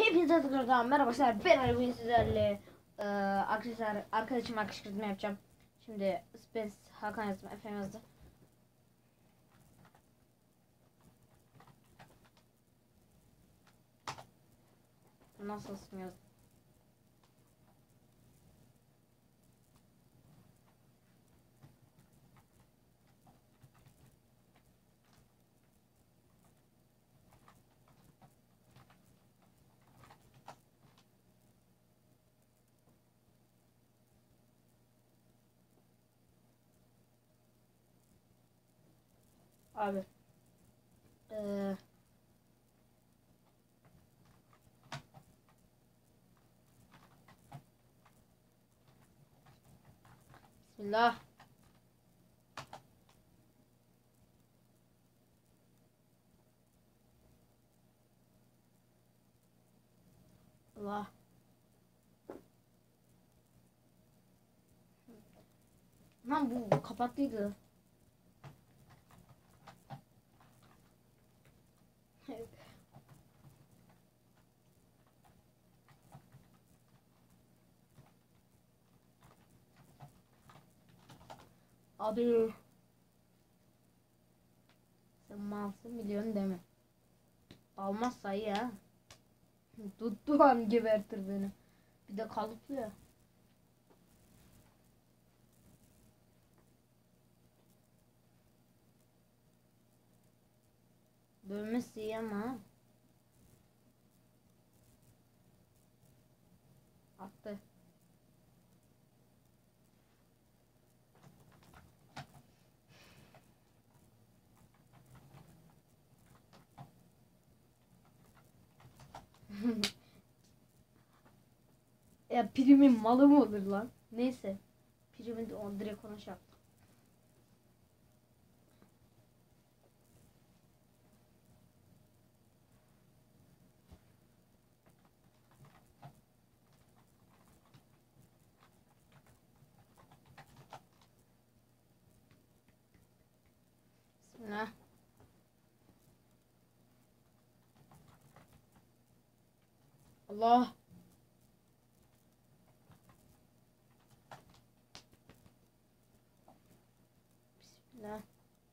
Hepinize tekrardan merhabalar. Ben bugün sizlerle arkadaşıma kışkırtma yapacağım. Şimdi Space Hakan yazdım, Efem yazdı. Nasılsın yazdım. Abi. Bismillah. Allah. Lan bu kapatlıydı. Abi. Sen malsın biliyorsun değil mi? Almazsa iyi ha. Tuttuğu an gebertir beni. Bir de kalıplı ya. Dövmesi iyi ama. Attı. Ya primin malı mı olur lan? Neyse. Primin de on direkt ona şey yaptım. Bismillah. Allah. Bismillah.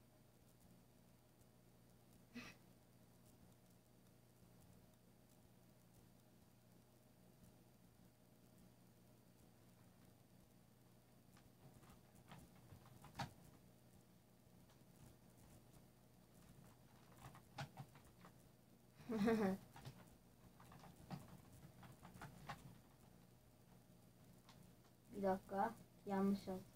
Bir dakika. Yanlış yazdım.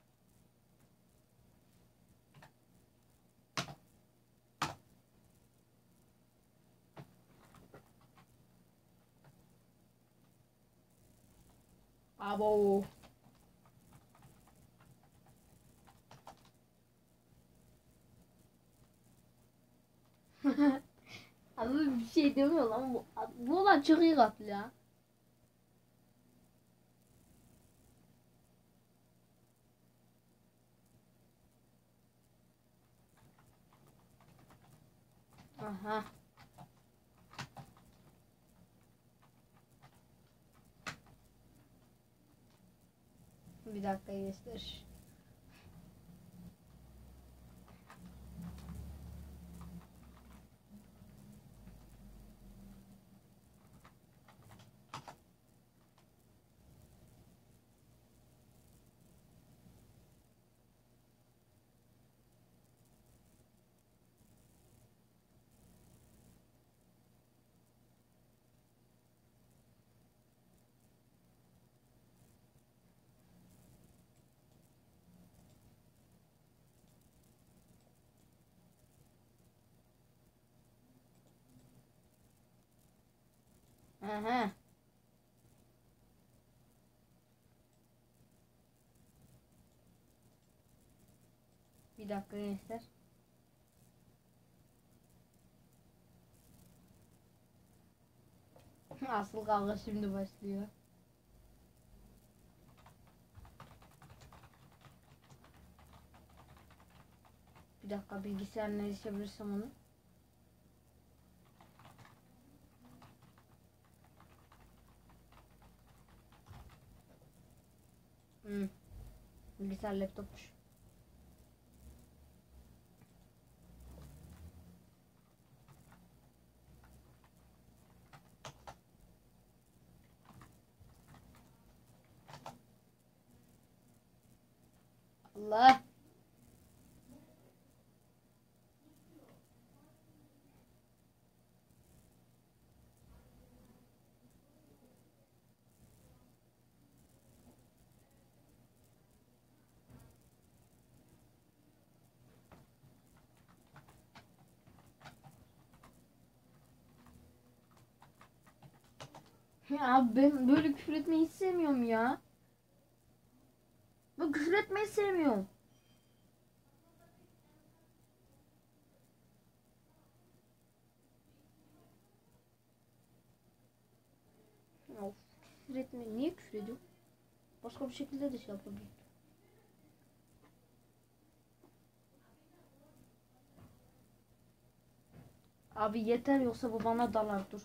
Abo. Abi bir şey demiyor lan bu. Bu olan çok iyi katlı ya. Aha. Bir dakika göster. Aha. Bir dakika göster. Asıl kavga şimdi başlıyor. Bir dakika bilgisayarına erişebilirsem onu. Bilgisayar laptopmuş. Allah. Ya ben böyle küfür etmeyi hiç sevmiyorum ya. Ben küfür etmeyi sevmiyorum. Of, küfür etme. Niye küfür ediyorum? Başka bir şekilde de şey yapabilirim. Abi yeter yoksa bu bana dalar dur.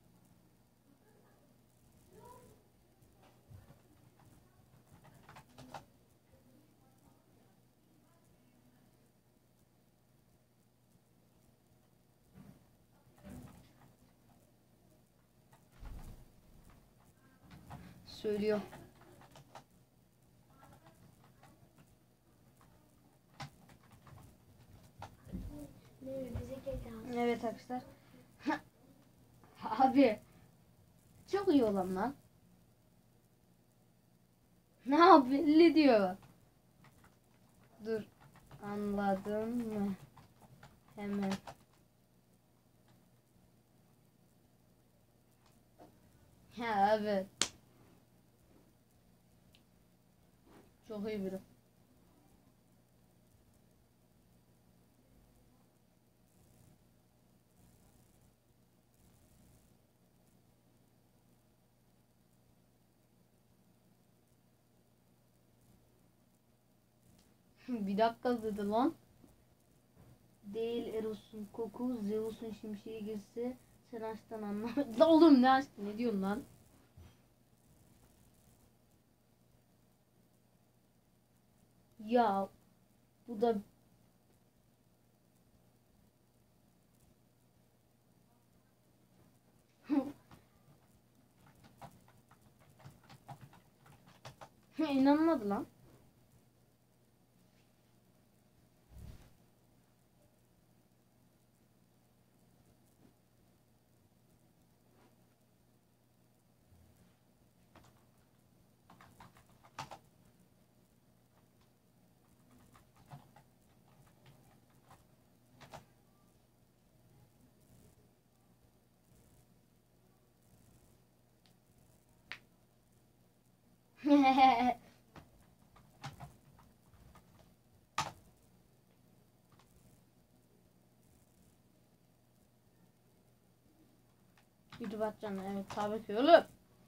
Söylüyor. Evet arkadaşlar. Abi çok iyi olan lan. Ne yap belli diyor. Dur. Anladın mı? Hemen. Ha evet. Çok iyi biri. Bir dakika dedi lan. Değil Eros'un koku, Zeus'un şimşeği girse sen aşktan anlamadın. La oğlum ne aşkı ne diyorsun lan? Ya bu da inanmadı lan. YouTube atacağım evet tabii ki oğlum.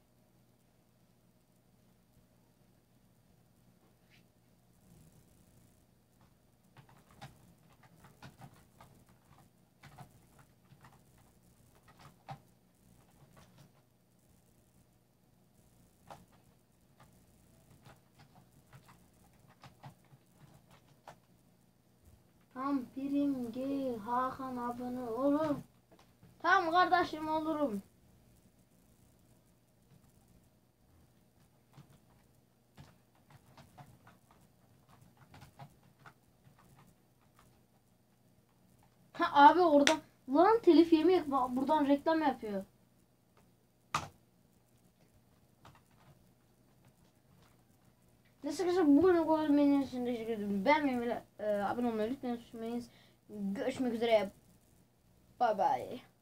Tam birinci Hakan abone olurum. Tam kardeşim olurum. Ha, abi oradan lan telif yemeyek buradan reklam yapıyor. Neyse arkadaşlar bugün bu benim için teşekkür ederim. Beğenmeyi ve abone olmayı lütfen unutmayın. Görüşmek üzere. Bye bye.